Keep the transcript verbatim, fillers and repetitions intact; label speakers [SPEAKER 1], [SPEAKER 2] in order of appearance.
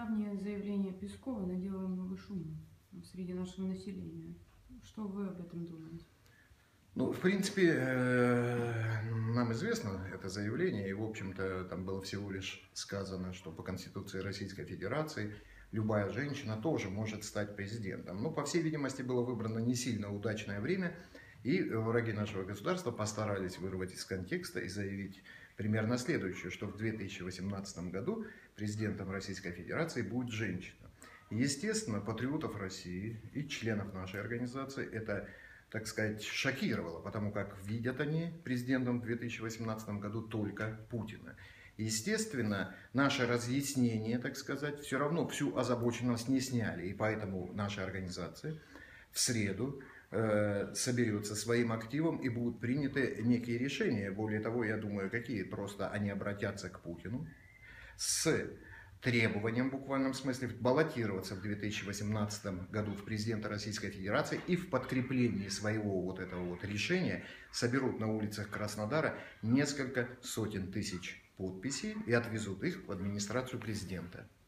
[SPEAKER 1] недавнее заявление Пескова наделало много шума среди нашего населения. Что вы об этом думаете?
[SPEAKER 2] Ну, в принципе, нам известно это заявление, и, в общем-то, там было всего лишь сказано, что по Конституции Российской Федерации любая женщина тоже может стать президентом. Но, по всей видимости, было выбрано не сильно удачное время, и враги нашего государства постарались вырвать из контекста и заявить примерно следующее, что в две тысячи восемнадцатом году президентом Российской Федерации будет женщина. И, естественно, патриотов России и членов нашей организации это, так сказать, шокировало, потому как видят они президентом в две тысячи восемнадцатом году только Путина. Естественно, наше разъяснение, так сказать, все равно всю озабоченность не сняли, и поэтому наша организация в среду э, соберется своим активом и будут приняты некие решения. Более того, я думаю, какие просто они обратятся к Путину с требованием, в буквальном смысле, баллотироваться в две тысячи восемнадцатом году в президента Российской Федерации, и в подкреплении своего вот этого вот решения соберут на улицах Краснодара несколько сотен тысяч подписей и отвезут их в администрацию президента.